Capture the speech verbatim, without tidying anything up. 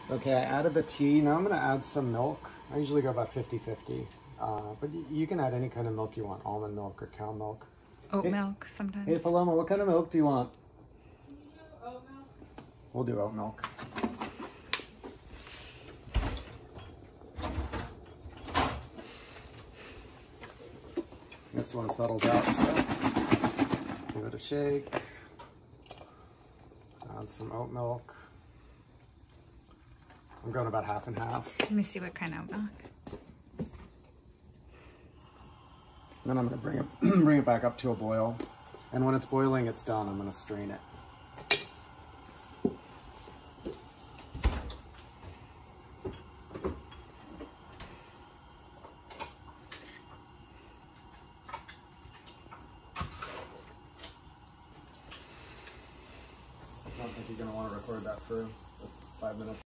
Okay, I added the tea. Now I'm going to add some milk. I usually go about fifty fifty. Uh, but you can add any kind of milk you want, almond milk or cow milk. Oat hey, milk sometimes. Hey Paloma, what kind of milk do you want? Can you do oat milk? We'll do oat milk. This one settles out, so give it a shake. Add some oat milk. I'm going about half and half. Let me see what kind of milk. Then I'm going to bring it bring it back up to a boil. And when it's boiling, it's done. I'm going to strain it. I don't think you're going to want to record that for five minutes.